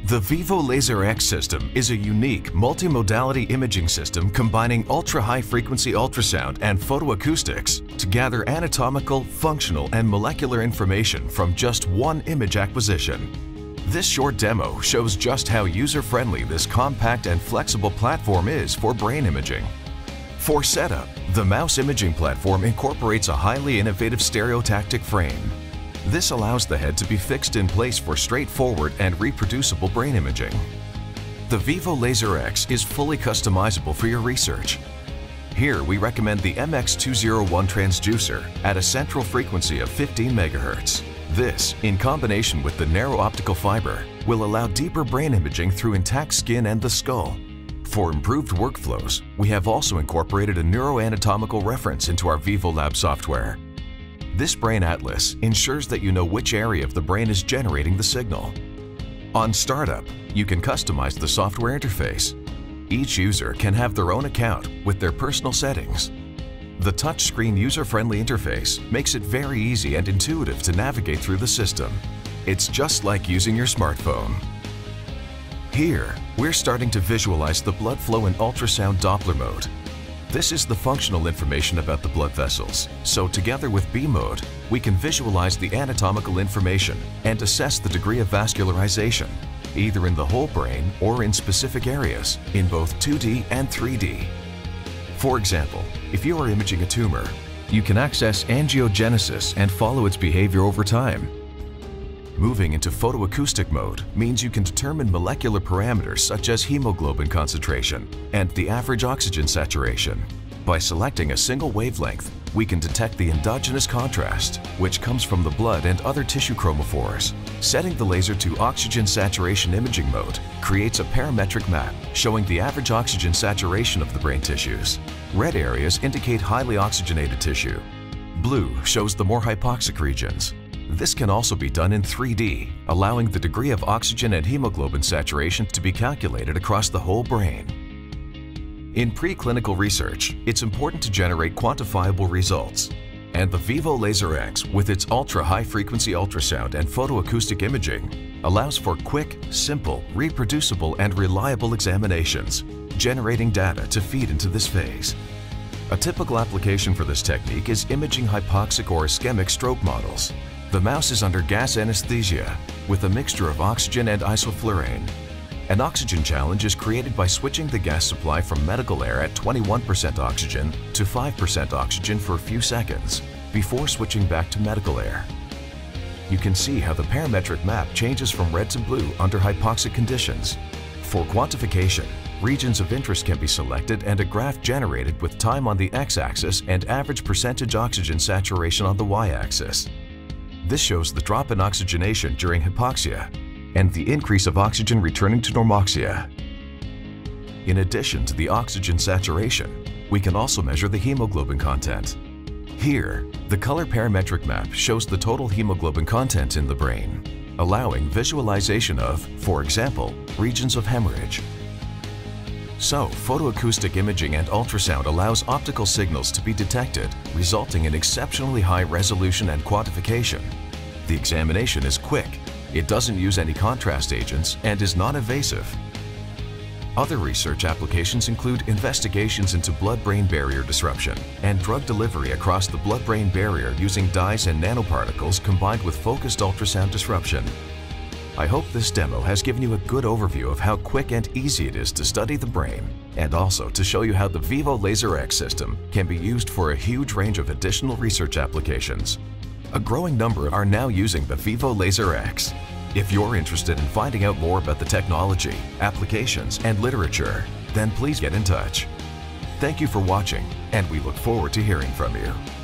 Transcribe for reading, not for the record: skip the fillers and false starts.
The Vivo Laser X system is a unique multimodality imaging system combining ultra-high frequency ultrasound and photoacoustics to gather anatomical, functional, and molecular information from just one image acquisition. This short demo shows just how user-friendly this compact and flexible platform is for brain imaging. For setup, the mouse imaging platform incorporates a highly innovative stereotactic frame. This allows the head to be fixed in place for straightforward and reproducible brain imaging. The Vivo Laser X is fully customizable for your research. Here we recommend the MX201 transducer at a central frequency of 15 MHz. This, in combination with the narrow optical fiber, will allow deeper brain imaging through intact skin and the skull. For improved workflows, we have also incorporated a neuroanatomical reference into our Vivo Lab software. This Brain Atlas ensures that you know which area of the brain is generating the signal. On startup, you can customize the software interface. Each user can have their own account with their personal settings. The touchscreen user-friendly interface makes it very easy and intuitive to navigate through the system. It's just like using your smartphone. Here, we're starting to visualize the blood flow in ultrasound Doppler mode. This is the functional information about the blood vessels, so together with B mode, we can visualize the anatomical information and assess the degree of vascularization, either in the whole brain or in specific areas, in both 2D and 3D. For example, if you are imaging a tumor, you can access angiogenesis and follow its behavior over time. Moving into photoacoustic mode means you can determine molecular parameters such as hemoglobin concentration and the average oxygen saturation. By selecting a single wavelength, we can detect the endogenous contrast, which comes from the blood and other tissue chromophores. Setting the laser to oxygen saturation imaging mode creates a parametric map showing the average oxygen saturation of the brain tissues. Red areas indicate highly oxygenated tissue. Blue shows the more hypoxic regions. This can also be done in 3D, allowing the degree of oxygen and hemoglobin saturation to be calculated across the whole brain. In preclinical research, it's important to generate quantifiable results. And the Vivo Laser X, with its ultra-high frequency ultrasound and photoacoustic imaging, allows for quick, simple, reproducible, and reliable examinations, generating data to feed into this phase. A typical application for this technique is imaging hypoxic or ischemic stroke models. The mouse is under gas anesthesia with a mixture of oxygen and isoflurane. An oxygen challenge is created by switching the gas supply from medical air at 21% oxygen to 5% oxygen for a few seconds before switching back to medical air. You can see how the parametric map changes from red to blue under hypoxic conditions. For quantification, regions of interest can be selected and a graph generated with time on the x-axis and average percentage oxygen saturation on the y-axis. This shows the drop in oxygenation during hypoxia and the increase of oxygen returning to normoxia. In addition to the oxygen saturation, we can also measure the hemoglobin content. Here, the color parametric map shows the total hemoglobin content in the brain, allowing visualization of, for example, regions of hemorrhage. So, photoacoustic imaging and ultrasound allows optical signals to be detected, resulting in exceptionally high resolution and quantification. The examination is quick, it doesn't use any contrast agents, and is non-invasive. Other research applications include investigations into blood-brain barrier disruption and drug delivery across the blood-brain barrier using dyes and nanoparticles combined with focused ultrasound disruption. I hope this demo has given you a good overview of how quick and easy it is to study the brain, and also to show you how the Vivo Laser X system can be used for a huge range of additional research applications. A growing number are now using the Vivo Laser X. If you're interested in finding out more about the technology, applications, and literature, then please get in touch. Thank you for watching, and we look forward to hearing from you.